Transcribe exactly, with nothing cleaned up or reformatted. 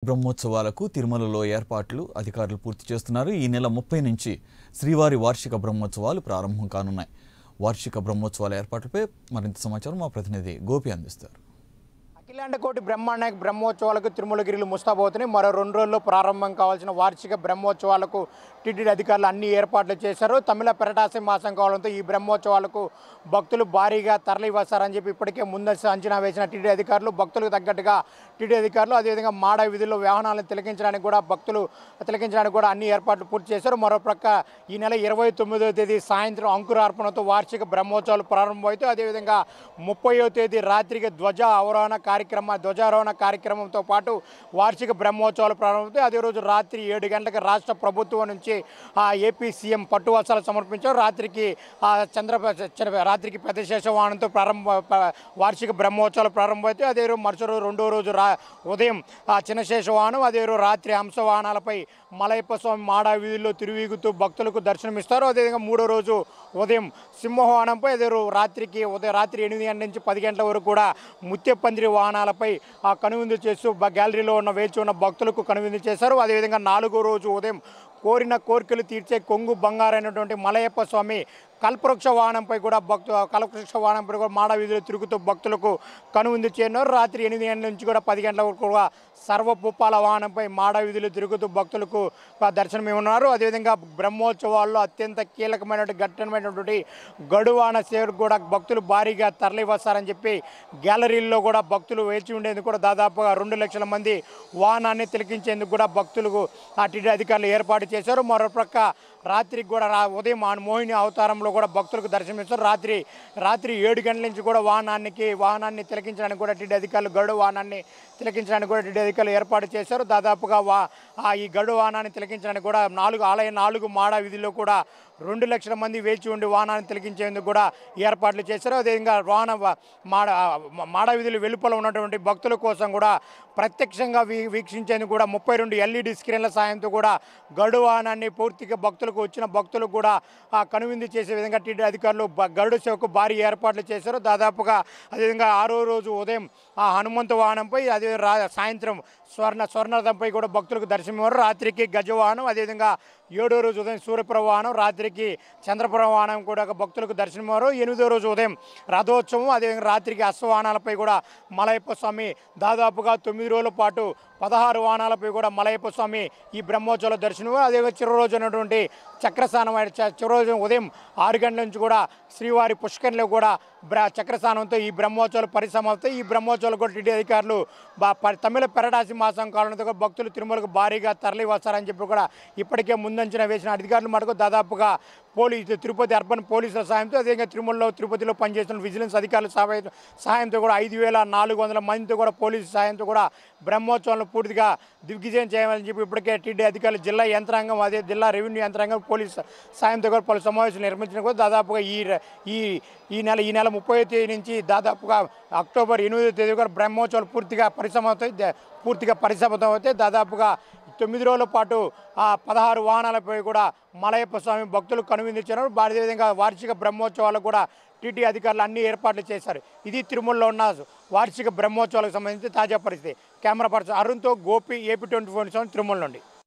బ్రహ్మోత్సవాలకు తిరుమలలో ఏర్పాట్లు అధికారులు పూర్తి చేస్తున్నారు. ఈ నెల ముప్పై నుంచి శ్రీవారి వార్షిక బ్రహ్మోత్సవాలు ప్రారంభం కానున్నాయి. వార్షిక బ్రహ్మోత్సవాల ఏర్పాట్లపై మరింత సమాచారం మా ప్రతినిధి గోపి అందిస్తారు. అఖిలాండ కోటి బ్రహ్మాండ బ్రహ్మోత్సవాలకు తిరుమలగిరిలు ముస్తాబోతున్నాయి. మరో రెండు రోజుల్లో ప్రారంభం కావాల్సిన వార్షిక బ్రహ్మోత్సవాలకు టీటీడీ అధికారులు అన్ని ఏర్పాట్లు చేశారు. తమిళ పెరటాసి మాసం కావడంతో ఈ బ్రహ్మోత్సవాలకు భక్తులు భారీగా తరలి వస్తారని చెప్పి ఇప్పటికే ముందస్తు అంచనా వేసిన టీటీడీ అధికారులు భక్తులకు తగ్గట్టుగా టీటీడీ అధికారులు అదేవిధంగా మాడ వీధుల్లో వాహనాలను తిలకించడానికి కూడా భక్తులు తిలకించడానికి కూడా అన్ని ఏర్పాట్లు పూర్తి చేశారు. మరోప్రక్క ఈ నెల ఇరవై తొమ్మిదవ తేదీ సాయంత్రం అంకురార్పణతో వార్షిక బ్రహ్మోత్సవాలు ప్రారంభమవుతాయి. అదేవిధంగా ముప్పైవ తేదీ రాత్రికి ధ్వజ అవరోహణ కార్యక్రమ ధ్వజారోహణ కార్యక్రమంతో పాటు వార్షిక బ్రహ్మోత్సవాలు ప్రారంభమవుతాయి. అదే రోజు రాత్రి ఏడు గంటలకు రాష్ట్ర ప్రభుత్వం నుంచి ఆ ఏపీ సీఎం పట్టు వస్త్రాలు సమర్పించారు. రాత్రికి ఆ చంద్ర రాత్రికి పెద్ద శేషవాహనంతో ప్రారంభ వార్షిక బ్రహ్మోత్సవాలు ప్రారంభమవుతాయి. అదే రోజు మరుసటి రోజు రెండో రోజు రా ఉదయం ఆ చిన్న శేషవాహనం, అదే రోజు రాత్రి హంసవాహనాలపై మలయప్ప స్వామి మాడా వీధుల్లో తిరువీగుతూ భక్తులకు దర్శనమిస్తారు. అదేవిధంగా మూడో రోజు ఉదయం సింహవాహనంపై అదే రోజు రాత్రికి ఉదయం రాత్రి ఎనిమిది గంటల నుంచి పది గంటల వరకు కూడా ముత్యపందిరి వాహనాలపై ఆ కనువిందు చేస్తూ గ్యాలరీలో ఉన్న వేచి ఉన్న భక్తులకు కనువిందు చేశారు. అదేవిధంగా నాలుగో రోజు ఉదయం కోరిన కోరికలు తీర్చే కొంగు బంగారైనటువంటి మలయప్ప స్వామి కల్పవృక్ష వాహనంపై కూడా భక్తు కల్పవృక్ష వాహనంపై కూడా మాడ వీధులు తిరుగుతూ భక్తులకు కనువిందు చేయనున్నారు. రాత్రి ఎనిమిది గంటల నుంచి కూడా పది గంటల వరకు కూడా సర్వపుప్పాల వాహనంపై మాడ వీధులు తిరుగుతూ భక్తులకు దర్శనం ఇవ్వనున్నారు. అదేవిధంగా బ్రహ్మోత్సవాల్లో అత్యంత కీలకమైనటువంటి ఘట్టమైనటువంటి గడువాన సేవకు కూడా భక్తులు భారీగా తరలి వస్తారని చెప్పి గ్యాలరీల్లో కూడా భక్తులు వేచి ఉండేందుకు కూడా దాదాపుగా రెండు లక్షల మంది వాహనాన్ని తిలకించేందుకు కూడా భక్తులకు ఆ టీటీడీ అధికారులు ఏర్పాటు చేశారు. మరోప్రక్క రాత్రికి కూడా రా ఉదయం మోహిని అవతారంలో కూడా భక్తులకు దర్శనమిస్తారు. రాత్రి రాత్రి ఏడు గంటల నుంచి కూడా వాహనానికి వాహనాన్ని తిలకించడానికి కూడా టీటీడీ అధికారులు గరుడ వాహనాన్ని తిలకించడానికి కూడా టీటీడీ అధికారులు ఏర్పాటు చేశారు. దాదాపుగా వా ఈ గరుడ వాహనాన్ని తిలకించడానికి కూడా నాలుగు ఆలయ నాలుగు మాడ వీధిలో కూడా రెండు లక్షల మంది వేచి ఉండి వాహనాన్ని తిలకించేందుకు కూడా ఏర్పాట్లు చేశారు. అదేవిధంగా వాహన మాడ మాడ వీధులు వెలుపల ఉన్నటువంటి భక్తుల కోసం కూడా ప్రత్యక్షంగా వీ వీక్షించేందుకు కూడా ముప్పై రెండు ఎల్ఈడి స్క్రీన్ల సాయంతో కూడా గరుడ వాహనాన్ని పూర్తిగా భక్తులకు వచ్చిన భక్తులకు కూడా కనువిందు చేసే విధంగా టీటీడీ అధికారులు గరుడ సేవకు భారీ ఏర్పాట్లు చేశారు. దాదాపుగా అదేవిధంగా ఆరో రోజు ఉదయం ఆ హనుమంతు వాహనంపై అదే రా సాయంత్రం స్వర్ణ స్వర్ణరథంపై కూడా భక్తులకు దర్శనమివ్వరు. రాత్రికి గజవాహనం, అదేవిధంగా ఏడో రోజు ఉదయం సూర్యప్రభ వాహనం, రాత్రికి చంద్రప్రభ వాహనం కూడా భక్తులకు దర్శనమివ్వరు. ఎనిమిదో రోజు ఉదయం రథోత్సవం, అదేవిధంగా రాత్రికి అశ్వవాహనాలపై కూడా మలయప్ప స్వామి దాదాపుగా తొమ్మిది రోజుల పాటు పదహారు వాహనాలపై కూడా మలయప్ప స్వామి ఈ బ్రహ్మోత్సవాల దర్శనం. అదేవిధంగా చివరి రోజు అయినటువంటి చక్రస్నానం చివరి రోజు ఉదయం ఆరు గంటల నుంచి కూడా శ్రీవారి పుష్కరిలో కూడా బ్ర చక్రస్నానంతో ఈ బ్రహ్మోత్సవాలు పరిసమాప్తాయి. ఈ బ్రహ్మోత్సవాలు కూడా టీటీడీ అధికారులు తమిళ పెరటాసి మాసం కాలంతో భక్తులు తిరుమలకు భారీగా తరలి వస్తారని చెప్పి కూడా ఇప్పటికే ముందంచనా వేసిన అధికారులు మటుకు దాదాపుగా పోలీసు తిరుపతి అర్బన్ పోలీసుల సహాయంతో అదేవిధంగా తిరుమలలో తిరుపతిలో పనిచేస్తున్న విజిలెన్స్ అధికారుల సహాయం సహాయంతో కూడా ఐదు వేల నాలుగు వందల మందితో కూడా పోలీసు సహాయంతో కూడా బ్రహ్మోత్సవాలను పూర్తిగా దిగ్విజయం చేయాలని చెప్పి ఇప్పటికే టీటీడీ అధికారులు జిల్లా యంత్రాంగం అదే జిల్లా రెవెన్యూ యంత్రాంగం పోలీసు సాయంతో కూడా పలు సమావేశాలు నిర్మించిన కూడా దాదాపుగా ఈ ఈ ఈ నెల ఈ నెల ముప్పై తేదీ నుంచి దాదాపుగా అక్టోబర్ ఎనిమిదో తేదీ కూడా బ్రహ్మోత్సవాలు పూర్తిగా పరిసమవుతాయి పూర్తిగా పరిసమతం అవుతాయి. దాదాపుగా తొమ్మిది రోజుల పాటు ఆ పదహారు వాహనాలపై కూడా మలయప్ప స్వామి భక్తులు కనువిందించారు. అదేవిధంగా వార్షిక బ్రహ్మోత్సవాలు కూడా టీటీ అధికారులు అన్ని ఏర్పాట్లు చేశారు. ఇది తిరుమలలో ఉన్న వార్షిక బ్రహ్మోత్సవాలకు సంబంధించి తాజా పరిస్థితి. కెమెరా పర్సన్ అరుణ్తో Gopi, AP twenty four seven Tirumala నుండి.